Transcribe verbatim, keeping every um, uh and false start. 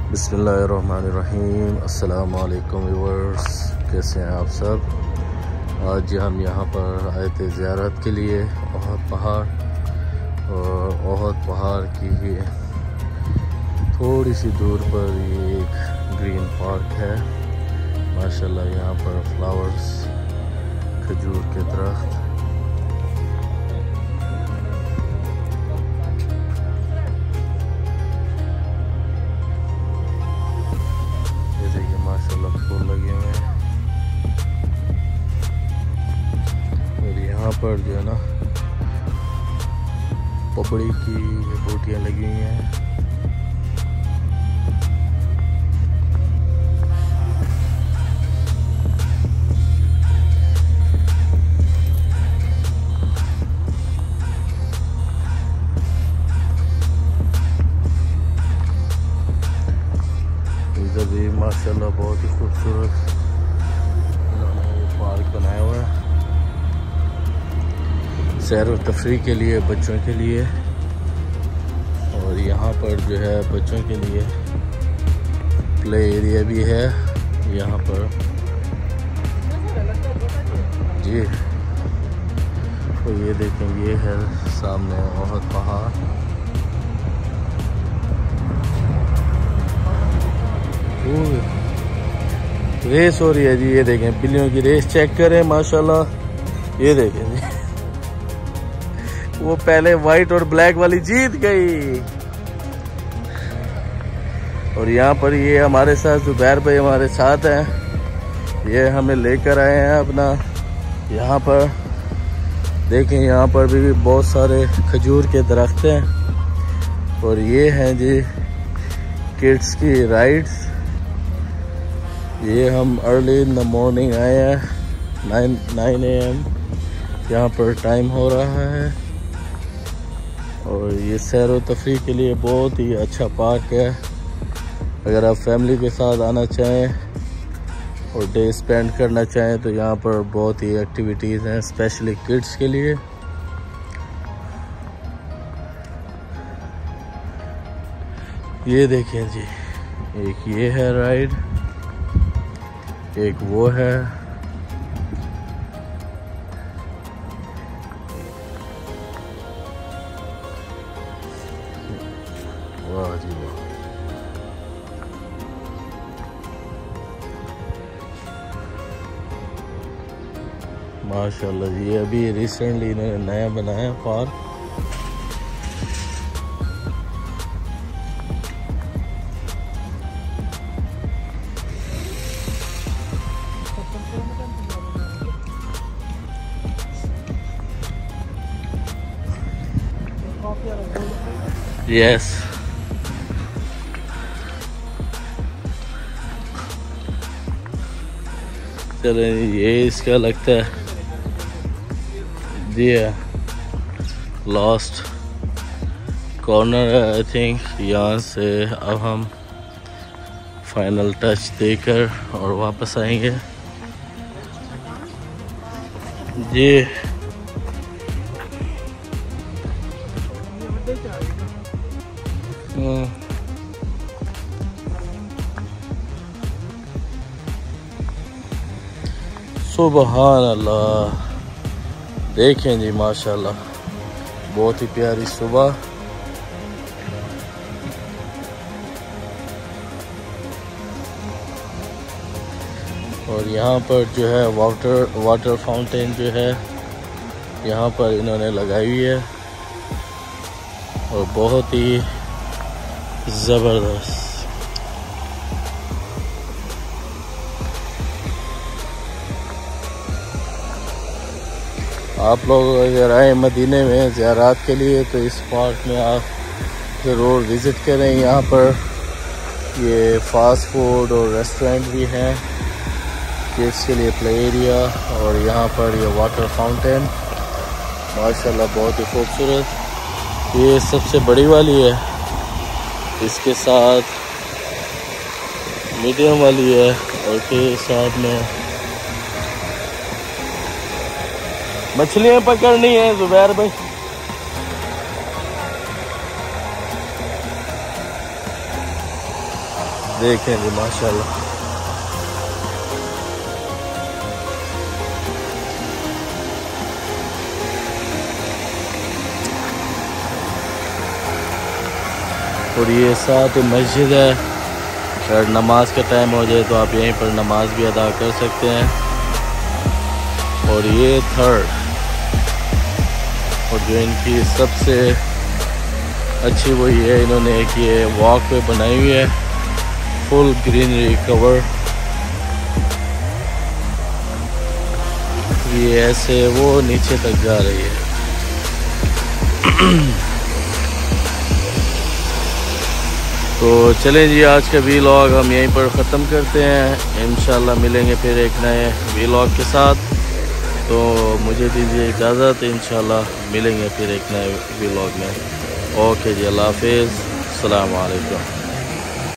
बिस्मिल्लाहिर्रहमानिर्रहीम। अस्सलाम वालेकुम व्यूअर्स, कैसे हैं आप सब। आज हम यहाँ पर आए थे ज़ियारत के लिए ओहद पहाड़, और ओहद पहाड़ की ही थोड़ी सी दूर पर ये एक ग्रीन पार्क है। माशाल्लाह यहाँ पर फ्लावर्स, खजूर के दरख्त, माशाल्लाह फूल लगे हुए हैं। और यहाँ पर जो है ना पपड़ी की बूटियाँ लगी हुई हैं। इधर भी माशाल्लाह बहुत ही खूबसूरत इन्होंने ये पार्क बनाया हुआ है सैर व तफरीह के लिए, बच्चों के लिए। और यहाँ पर जो है बच्चों के लिए प्ले एरिया भी है यहाँ पर जी। तो ये देखें, ये है सामने ओहद पहाड़। रेस हो रही है जी, ये देखें बिल्लियों की रेस चेक करें माशाल्लाह। ये देखें जी, वो पहले वाइट और ब्लैक वाली जीत गई। और यहाँ पर ये हमारे साथ जुबैर भाई हमारे साथ हैं, ये हमें लेकर आए हैं अपना। यहाँ पर देखें, यहाँ पर भी बहुत सारे खजूर के दरख्त हैं। और ये हैं जी किड्स की राइड्स। ये हम अर्ली इन द मॉर्निंग आए हैं, नाइन नाइन ए एम यहाँ पर टाइम हो रहा है। और ये सैर व तफरीह के लिए बहुत ही अच्छा पार्क है। अगर आप फैमिली के साथ आना चाहें और डे स्पेंड करना चाहें तो यहाँ पर बहुत ही एक्टिविटीज़ हैं, स्पेशली किड्स के लिए। ये देखें जी, एक ये है राइड, एक वो है। वाह जी वाह। माशाल्लाह जी, अभी रिसेंटली इन्होंने नया बनाया पार्क। यस, चलो ये इसका लगता है जी लास्ट कॉर्नर है आई थिंक। यहाँ से अब हम फाइनल टच देकर और वापस आएंगे जी। सुबहान अल्लाह, देखें जी माशाल्लाह, बहुत ही प्यारी सुबह। और यहाँ पर जो है वाटर वाटर फाउंटेन जो है यहाँ पर इन्होंने लगाई हुई है, और बहुत ही ज़बरदस्त। आप लोग अगर आए मदीने में ज़ियारत के लिए तो इस पार्क में आप ज़रूर विज़िट करें। यहाँ पर ये फास्ट फूड और रेस्टोरेंट भी हैं, किड्स के लिए प्ले एरिया, और यहाँ पर ये वाटर फाउंटेन माशाल्लाह बहुत ही खूबसूरत। ये सबसे बड़ी वाली है, इसके साथ मीडियम वाली है, और के साथ में मछलियाँ पकड़नी है जुबैर भाई। देखें जी माशाल्लाह। और ये साथ मस्जिद है, अगर नमाज का टाइम हो जाए तो आप यहीं पर नमाज भी अदा कर सकते हैं। और ये थर्ड, और जो इनकी सबसे अच्छी वही है, इन्होंने एक ये वॉक वे बनाई हुई है, फुल ग्रीनरी कवर। ये ऐसे वो नीचे तक जा रही है। तो चलें जी, आज का वीलॉग हम यहीं पर ख़त्म करते हैं। इंशाल्लाह मिलेंगे फिर एक नए वीलॉग के साथ। तो मुझे दीजिए इजाज़त, इंशाल्लाह मिलेंगे फिर एक नए वीलॉग में। ओके जी, अल्लाह हाफिज़, अस्सलाम वालेकुम।